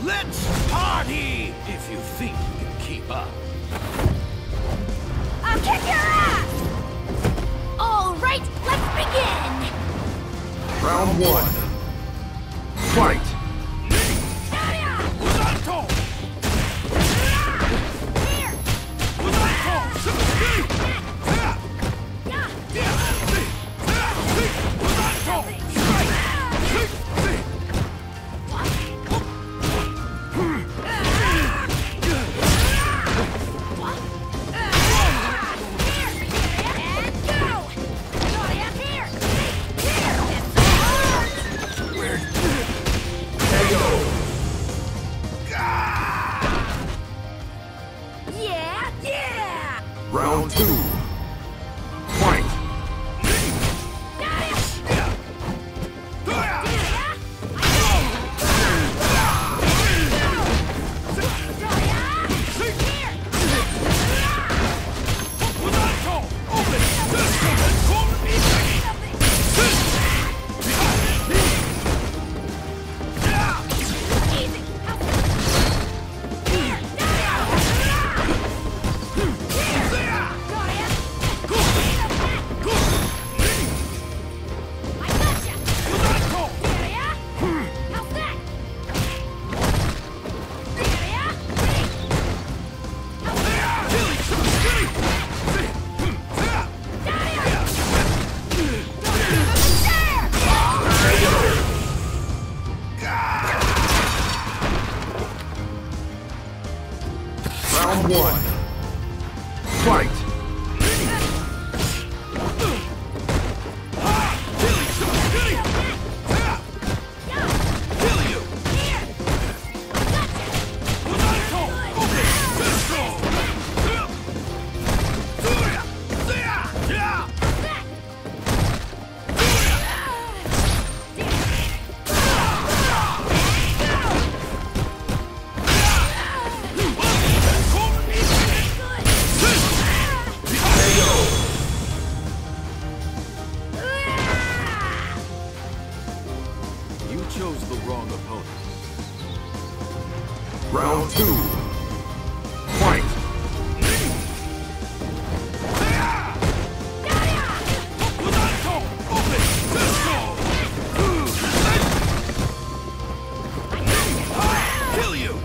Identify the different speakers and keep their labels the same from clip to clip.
Speaker 1: Let's party! If you think you can keep up.
Speaker 2: I'll kick your ass! All right, let's begin!
Speaker 3: Round one. Fight! Round two. Fight! Round one. Fight!
Speaker 1: Chose the wrong opponent.
Speaker 3: Round two. Fight!
Speaker 1: Kill you!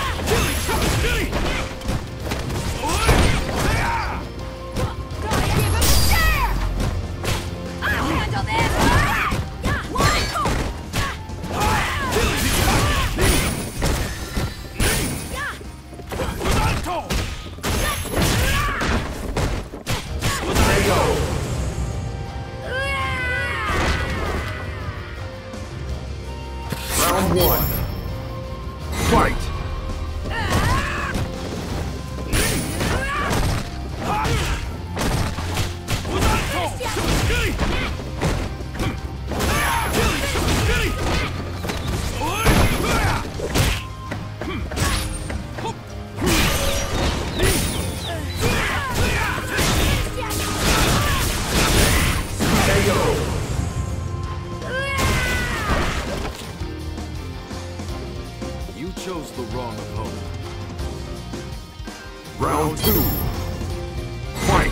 Speaker 2: I'll handle this!
Speaker 3: Round one. Fight!
Speaker 1: You chose the wrong opponent.
Speaker 3: Round two. Fight!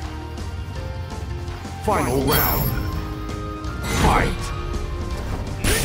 Speaker 3: Final round. Fight!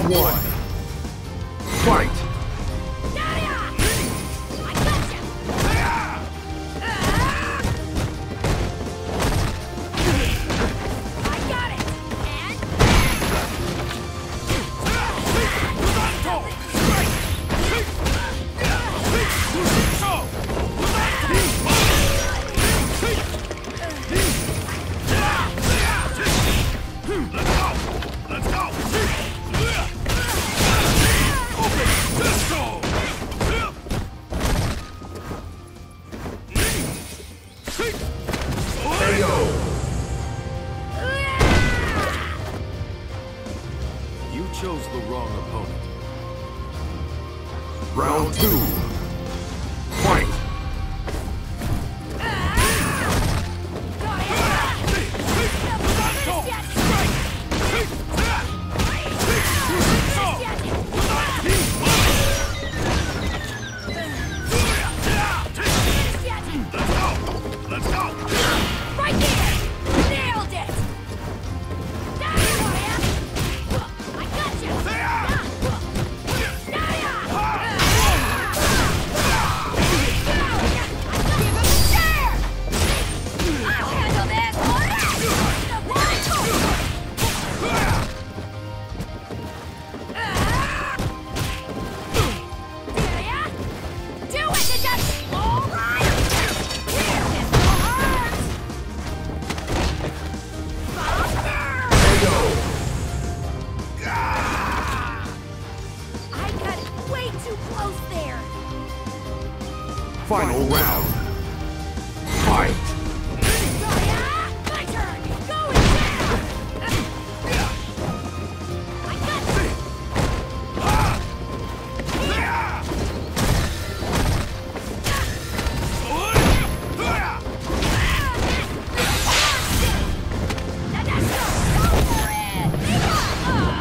Speaker 3: Round one. Fight!
Speaker 2: I gotcha! I got it! And...
Speaker 1: Let's go! Let's go!
Speaker 3: KO!
Speaker 1: You chose the wrong opponent.
Speaker 3: Round two. Fight!
Speaker 1: Let's go!
Speaker 2: Right there! Nailed it! I gotcha! I'll handle this! Do it, Dutch! All right! Here, this will hurt!
Speaker 3: KO!
Speaker 2: I got way too close there!
Speaker 3: Final round. Fight!
Speaker 2: My turn! Going down! I got you! Go for it!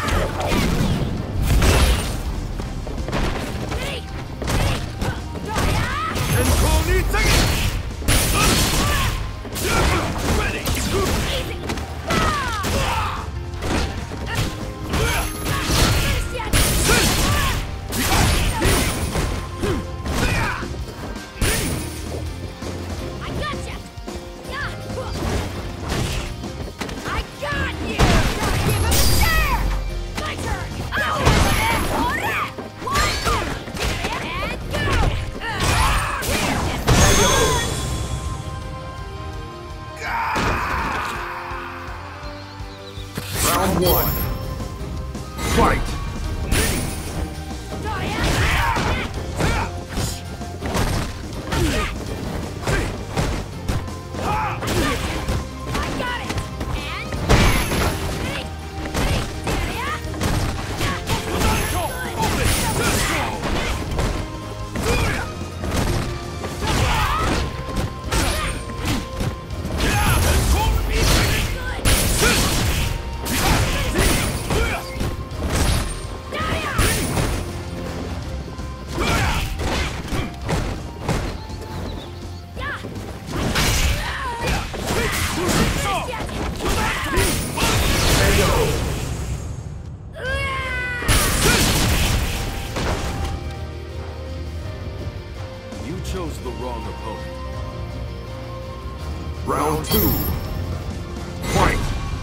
Speaker 1: Ready!
Speaker 2: I gotcha! I got you! Give him a share! My turn! I'll handle this! One, and go!
Speaker 3: Round one. Fight!
Speaker 2: I got it! And...
Speaker 3: KO!
Speaker 1: You chose the wrong opponent.
Speaker 3: Round two. Fight!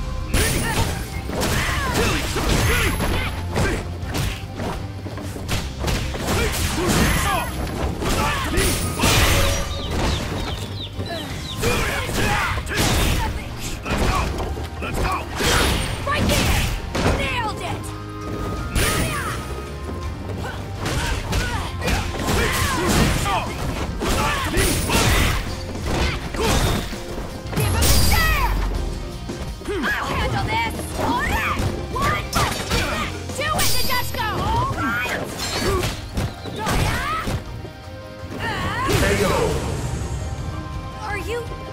Speaker 1: Let's go!
Speaker 2: Right there! Nailed it! Give him a share! I'll handle this! All right! One, do it, Nadeshko! All right!
Speaker 3: KO!
Speaker 2: Are you